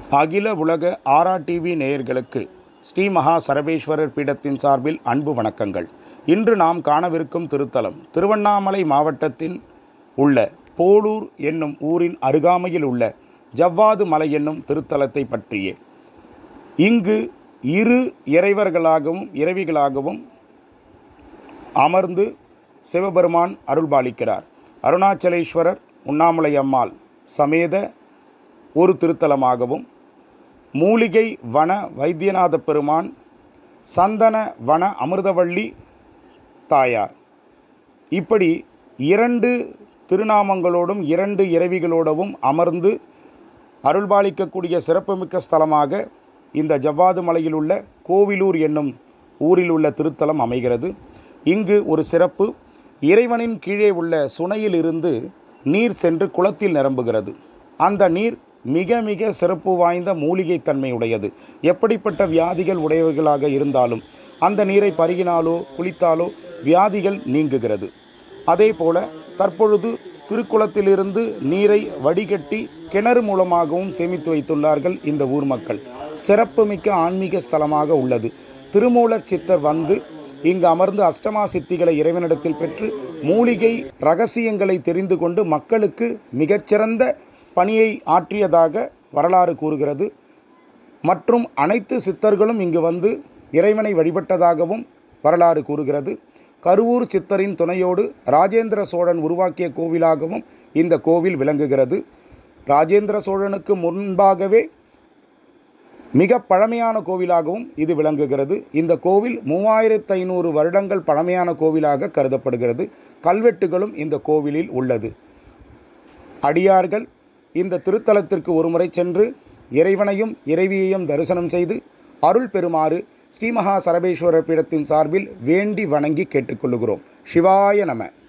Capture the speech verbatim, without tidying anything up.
அகில உலக ஆரா டிவி நேயர்களுக்கு ஸ்ரீ மகா சரபேஸ்வரர் பீடத்தின் சார்பில் அன்பு வணக்கங்கள். இன்று நாம் காணவிருக்கும் திருத்தலம் திருவண்ணாமலை மாவட்டத்தின் உள்ள போளூர் என்னும் ஊரின் அருகாமையில் உள்ள ஜவ்வாது மலை என்னும் திருத்தலத்தை பற்றியே. இங்கு இரு இறைவர்களாகவும் இறைவிகளாகவும் அமர்ந்து சிவபெருமான் அருள்பாலிக்கிறார். அருணாச்சலேஸ்வரர் உண்ணாமலை அம்மாள் சமேத ஒரு திருத்தலமாகவும், மூலிகை வன வைத்தியநாத பெருமான், சந்தன வன அமிர்தவள்ளி தாயார், இப்படி இரண்டு திருநாமங்களோடும் இரண்டு இறைவிகளோடவும் அமர்ந்து அருள்பாலிக்கக்கூடிய சிறப்புமிக்க ஸ்தலமாக இந்த ஜவ்வாது மலையில் உள்ள கோவிலூர் என்னும் ஊரில் உள்ள திருத்தலம் அமைகிறது. இங்கு ஒரு சிறப்பு, இறைவனின் கீழே உள்ள சுனையிலிருந்து நீர் சென்று குளத்தில் நிரம்புகிறது. அந்த நீர் மிக மிக சிறப்பு வாய்ந்த மூலிகை தன்மையுடையது. எப்படிப்பட்ட வியாதிகள் உடையவர்களாக இருந்தாலும் அந்த நீரை பருகினாலோ குளித்தாலோ வியாதிகள் நீங்குகிறது. அதே போல தற்பொழுது திருக்குளத்திலிருந்து நீரை வடிகட்டி கிணறு மூலமாகவும் சேமித்து வைத்துள்ளார்கள் இந்த ஊர் மக்கள். சிறப்புமிக்க ஆன்மீக ஸ்தலமாக உள்ளது. திருமூலர் சித்தர் வந்து இங்கு அமர்ந்து அஷ்டமா சித்திகளை இறைவனிடத்தில் பெற்று மூலிகை இரகசியங்களை தெரிந்து கொண்டு மக்களுக்கு மிகச்சிறந்த பணியை ஆற்றியதாக வரலாறு கூறுகிறது. மற்றும் அனைத்து சித்தர்களும் இங்கு வந்து இறைவனை வழிபட்டதாகவும் வரலாறு கூறுகிறது. கருவூர் சித்தரின் துணையோடு ராஜேந்திர சோழன் உருவாக்கிய கோவிலாகவும் இந்த கோவில் விளங்குகிறது. ராஜேந்திர சோழனுக்கு முன்பாகவே மிக பழமையான கோவிலாகவும் இது விளங்குகிறது. இந்த கோவில் மூவாயிரத்து ஐநூறு வருடங்கள் பழமையான கோவிலாக கருதப்படுகிறது. கல்வெட்டுகளும் இந்த கோவிலில் உள்ளது. அடியார்கள் இந்த திருத்தலத்திற்கு ஒருமுறை சென்று இறைவனையும் இறைவியையும் தரிசனம் செய்து அருள் பெறுமாறு ஸ்ரீ மகா சரபேஸ்வரர் பீடத்தின் சார்பில் வேண்டி வணங்கி கேட்டுக்கொள்கிறோம். சிவாய நம.